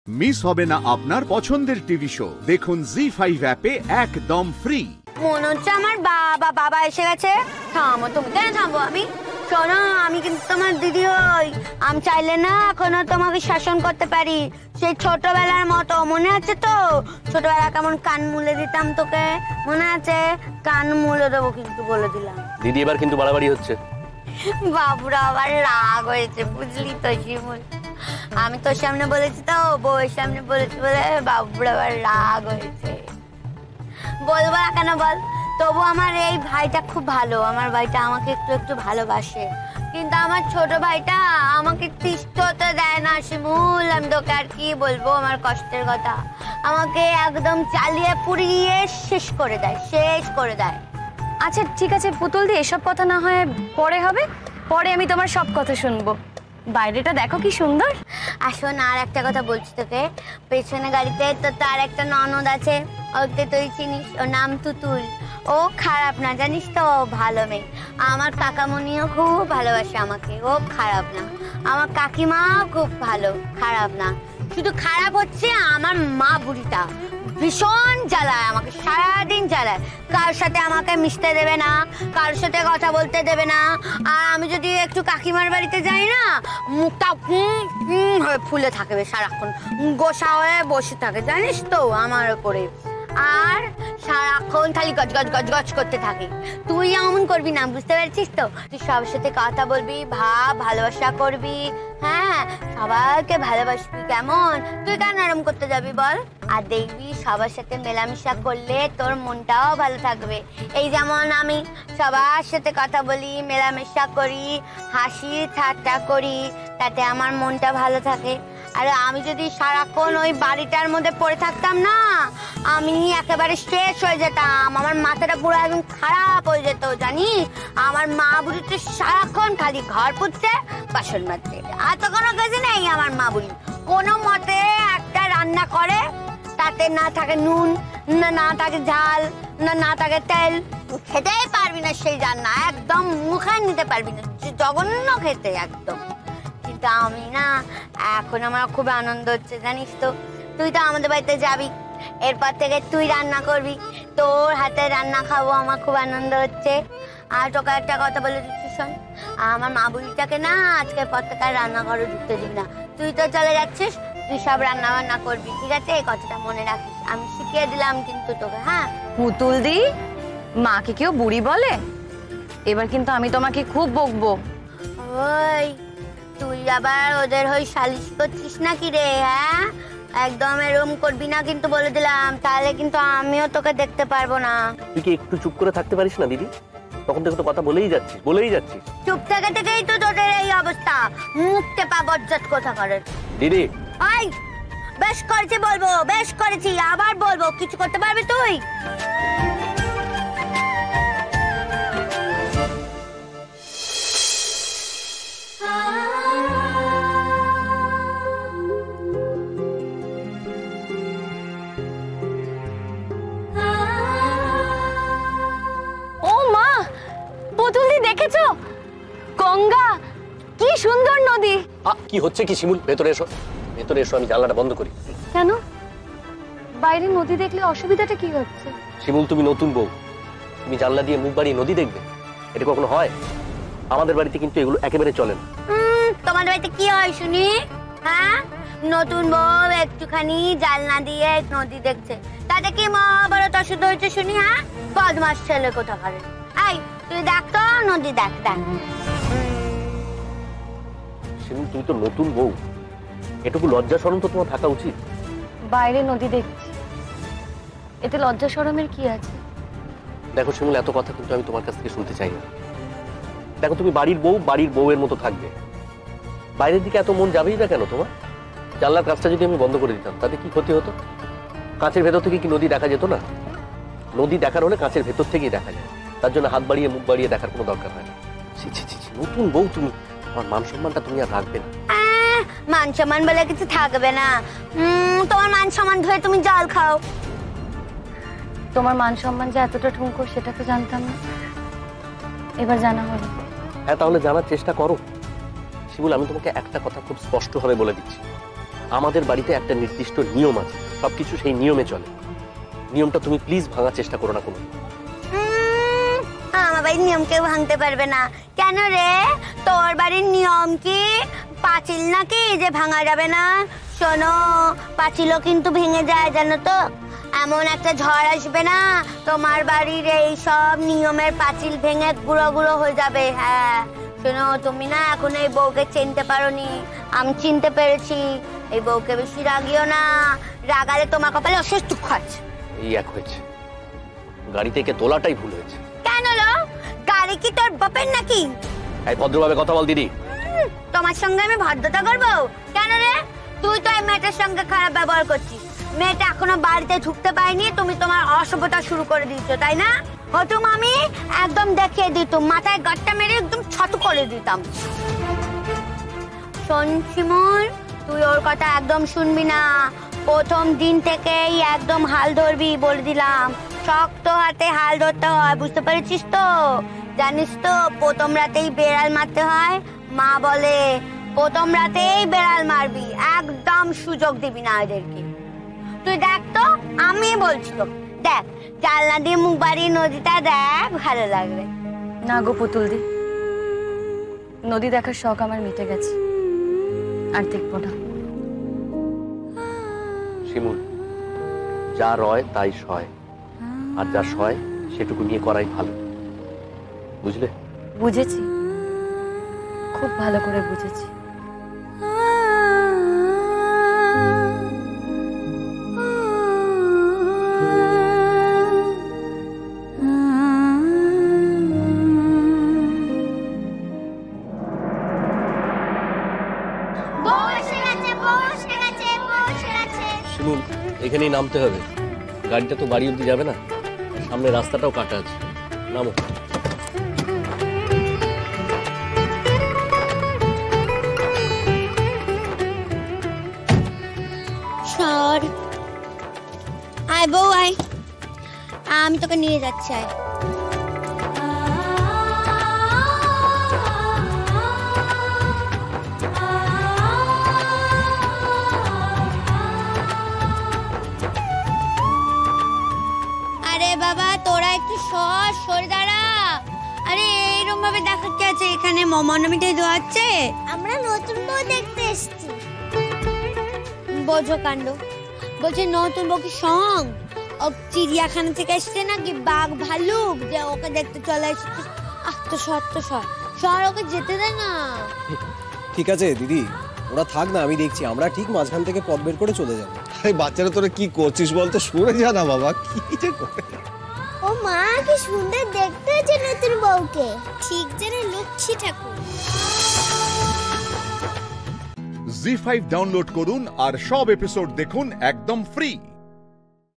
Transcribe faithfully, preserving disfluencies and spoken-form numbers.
Miss হবে না আপনার পছন্দের টিভি শো। দেখুন জি ফাইভ অ্যাপে একদম ফ্রি। মনে হচ্ছে আমার বাবা বাবা এসে গেছে। থামো তুমি, কেন থামবো আমি? শোনো, আমি কিন্তু তোমার দিদি হই। আমি চাইলে না এখনো তোমাকে শাসন করতে পারি, সেই ছোটবেলার মতো। মনে আছে তো ছোটবেলা কেমন কান মুলে দিতাম তোকে? মনে আছে? কান মুলে দেবো কিন্তু, বলে দিলাম। দিদি এবার কিন্তু বাড়াবাড়ি হচ্ছে। বাবুরা আবার রাগ হয়েছে, বুঝলি তো শিমুল। আমি তোর সামনে বলেছি তো, বউয়ের সামনে বলেছি বলে বাবুরা আবার রাগ হয়েছে। বলবো কেন বল? তবু আমার এই ভাইটা খুব ভালো। আমার ভাইটা আমাকে একটু একটু ভালোবাসে, কিন্তু আমার ছোট ভাইটা আমাকে তিষ্ঠ তো দেয় না শিমুল। আমি তোকে আর কি বলবো আমার কষ্টের কথা। আমাকে একদম চালিয়ে পুড়িয়ে শেষ করে দেয়, শেষ করে দেয়। আচ্ছা ঠিক আছে পুতুল দি, এসব কথা না হয় পরে হবে, পরে আমি তোমার সব কথা শুনবো। বাইরেটা দেখো কি সুন্দর। আসুন, আর একটা কথা বলছি তোকে, পেছনে গাড়িতে তো তার একটা ননদ আছে, ওকে তুই চিনিস, ওর নাম তুতুল। ও খারাপ না জানিস তো, ভালো মেয়ে। আমার কাকামণিও খুব ভালোবাসে আমাকে, ও খারাপ না। আমার কাকিমাও খুব ভালো, খারাপ না। শুধু খারাপ হচ্ছে আমার মা বুড়িটা, ভীষণ জ্বালায় আমাকে, সারাদিন জ্বালায়। কারোর সাথে আমাকে মিশতে দেবে না, কারোর সাথে কথা বলতে দেবে না। আর আমি যদি একটু কাকিমার বাড়িতে যাই না, মুখটা হুম হুম হয়ে ফুলে থাকবে, সারাক্ষণ গোসা হয়ে বসে থাকে, জানিস তো আমার উপরে। আর সারাক্ষণ খালি গজ গজ গজ গজ করতে থাকে। তুই এমন করবি না, বুঝতে পারছিস তো? তুই সবার সাথে কথা বলবি, ভাব, ভালোবাসা করবি, হ্যাঁ সবাইকে ভালোবাসবি। কেমন? তুই কেন এরম করতে যাবি বল? আর দেখবি সবার সাথে মেলামেশা করলে তোর মনটাও ভালো থাকবে। এই যেমন আমি সবার সাথে কথা বলি, মেলামেশা করি, হাসি ঠাট্টা করি, তাতে আমার মনটা ভালো থাকে। আর আমি যদি সারাক্ষণ ওই বাড়িটার মধ্যে পড়ে থাকতাম না, আমি একেবারে শেষ হয়ে যেতাম। আমার মাথাটা পুরো একদম খারাপ হয়ে যেত, জানিস? আমার মা বুড়ি তো সারাক্ষণ খালি ঘর পুড়ছে, বাসন মাজছে, আর তো কোনো কাজে নেই আমার মা বুড়ি। কোনো মতে একটা রান্না করে, তাতে না থাকে নুন, না না থাকে ঝাল, না না থাকে তেল, খেতেই পারবি না সেই রান্না, একদম মুখে নিতে পারবি না, জঘন্য খেতে একদম। কিন্তু আমি না, এখন আমার খুব আনন্দ হচ্ছে, জানিস তো? তুই তো আমাদের বাড়িতে যাবি, এরপর থেকে তুই রান্না করবি, তোর হাতে রান্না খাবো, আমার খুব আনন্দ হচ্ছে। আর তোকে একটা কথা বলে দিচ্ছি শোন, আমার মা বুড়িটাকে না আজকের পর থেকে আর রান্নাঘরে ঢুকতে দিবি না। তুই তো চলে যাচ্ছিস, তুই সব রান্না বান্না করবি, ঠিক আছে? এই কথাটা মনে রাখিস, আমি শিখিয়ে দিলাম কিন্তু তোকে। হ্যাঁ পুতুল দি, মাকে কেউ বুড়ি বলে? এবার কিন্তু আমি তোমাকে খুব বকবো। ওই তুই আবার ওদের হয়ে সালিশ করছিস নাকি রে? হ্যাঁ একদম এরকম করবি না কিন্তু, বলে দিলাম, তাহলে কিন্তু আমিও তোকে দেখতে পারবো না। তুই কি একটু চুপ করে থাকতে পারিস না দিদি? তখন থেকে তো কথা বলেই যাচ্ছিস, বলেই যাচ্ছিস। চুপ থেকে থেকেই তো তোদের এই অবস্থা, মুখ টেপা বজ্জাত কথা করে। দিদি আই বেশ করেছি বলবো, বেশ করেছি, আবার বলবো, কিছু করতে পারবি তুই? দেখেছো গঙ্গা, কি সুন্দর নদী। কি হচ্ছে কি শিমুল? ভেতরে এসো, ভেতরে এসো, আমি জানলাটা বন্ধ করি। কেন? বাইরে নদী দেখলে অসুবিধাটা কি হচ্ছে? শিমুল তুমি নতুন বউ, তুমি জানলা দিয়ে মুখ বাড়িয়ে নদী দেখবে? এটা কখনো হয়? আমাদের বাড়িতে কিন্তু এগুলো একেবারে চলে না। তোমাদের বাড়িতে কি হয় শুনি? হ্যাঁ নতুন বউ একটুখানি জানলা দিয়ে নদী দেখছে, তাতে কি মহাভারত অশুদ্ধ হয়েছে শুনি? হ্যাঁ বদমাস ছেলে কোথাকার। এই তুই দেখ তো নদী, দেখ দেখ। শিমুল তুমি তো নতুন বউ, এটুকু লজ্জা শরম তো তোমার থাকা উচিত। বাইরে নদী দেখছি, এতে লজ্জা শরমের কি আছে? দেখো শিমুল, এত কথা কিন্তু আমি তোমার কাছ থেকে শুনতে চাই না। দেখো তুমি বাড়ির বউ, বাড়ির বউয়ের মতো থাকবে, বাইরের দিকে এত মন যাবেই না কেন তোমার? জানলার কাজটা যদি আমি বন্ধ করে দিতাম তাতে কি ক্ষতি হতো? কাঁচের ভেতর থেকে কি নদী দেখা যেত না? নদী দেখার হলে কাঁচের ভেতর থেকেই দেখা যায়, তার জন্য হাত বাড়িয়ে মুখ বাড়িয়ে দেখার কোনো দরকার হয় না। ছি ছি ছি, নতুন বউ তুমি, আমার মান সম্মানটা তুমি আর রাখবে না। মান সম্মান বলে কিছু থাকবে না, তোমার মান সম্মান ধরে তুমি জল খাও। তোমার মান সম্মান যে এতটা ঠুনকো সেটা তো জানতাম না, এবার জানা হলো। হ্যাঁ তাহলে জানার চেষ্টা করো। শিমুল আমি তোমাকে একটা কথা খুব স্পষ্ট ভাবে বলে দিচ্ছি, আমাদের বাড়িতে একটা নির্দিষ্ট নিয়ম আছে, সবকিছু সেই নিয়মে চলে। নিয়মটা তুমি প্লিজ ভাঙার চেষ্টা করো না কোনো। আমার বাড়ির নিয়ম কেউ ভাঙতে পারবে না। কেন রে, তোর বাড়ির নিয়ম কি পাঁচিল নাকি যে ভাঙা যাবে না? শোনো, পাঁচিলও কিন্তু ভেঙে যায় জানো তো। এমন একটা ঝড় আসবে না তোমার বাড়ির এই সব নিয়মের পাঁচিল ভেঙে গুঁড়ো গুঁড়ো হয়ে যাবে। হ্যাঁ শোনো, তুমি না এখন এই বউকে চিনতে পারোনি, আমি চিনতে পেরেছি। এই বউকে বেশি রাগিও না, রাগালে তোমার কপালে অশেষ দুঃখ আছে। এই এক হয়েছে, গাড়ি থেকে তোলাটাই ভুল হয়েছে। কেন লো, গাড়ি কি তোর বাপের নাকি? এই ভদ্রভাবে কথা বল দিদি। তোমার সঙ্গে আমি ভদ্রতা করবো কেন রে? তুই তো এই মেয়েটার সঙ্গে খারাপ ব্যবহার করছিস। মেয়েটা এখনো বাড়িতে ঢুকতে পারিনি, তুমি তোমার অসভ্যতা শুরু করে দিচ্ছ, তাই না? হতুম আমি একদম দেখিয়ে দিতাম, মাথায় গাঁটটা মেরে একদম ছটু করে দিতাম। শোন শিমুল, তুই ওর কথা একদম শুনবি না। প্রথম দিন থেকেই একদম হাল ধরবি বলে দিলাম। শক্ত হাতে হাল ধরতে হয়, বুঝতে পেরেছিস তো? জানিস তো প্রথম রাতেই বেড়াল মারতে হয়, মা বলে প্রথম রাতেই বেড়াল মারবি, একদম সুযোগ দিবি না এদেরকে। তুই দেখ তো, আমি বলছি তো, দেখ জানলা দিয়ে মুখ বাড়ি নদীটা দেখ, ভালো লাগবে। না গো পুতুল দি, নদী দেখার শখ আমার মিটে গেছে, আর দেখবো না। শিমুল, যা রয় তাই সয়, আর যা সয় সেটুকু নিয়ে করাই ভালো, বুঝলে? বুঝেছি, খুব ভালো করে বুঝেছি। শিমুল, এখানেই নামতে হবে, গাড়িটা তো বাড়ি অব্দি যাবে না, সামনে রাস্তাটাও কাটা আছে, নামো। সর, আয় বউ আয়, আমি তোকে নিয়ে যাচ্ছি, আয়। আরে বাবা তোরা একটু সর, সরে দাঁড়া। আরে এইরকম ভাবে দেখা কি আছে, এখানে মমনমিটাই দোয়াচ্ছে। আমরা নতুন বউ দেখতে এসেছি। বোঝো কাণ্ড, বলছে নতুন বউ কি সং? ও চিড়িয়াখানা থেকে এসছে নাকি বাঘ ভালুক যে ওকে দেখতে চলে এসেছে? আহ তো সর, তো সর সর, ওকে যেতে দে না। ঠিক আছে দিদি, ওরা থাক না, আমি দেখছি, আমরা ঠিক মাঝখান থেকে পথ বের করে চলে যাবো। এই বাচ্চারা তোরা কি করছিস বলতো? সরে যা না বাবা, কি যে করে। ও মা, কি সুন্দর দেখতে হয়েছে নতুন বউকে, ঠিক যেন লক্ষ্মী ঠাকুর। জি ফাইভ ডাউনলোড করুন আর সব এপিসোড দেখুন একদম ফ্রি।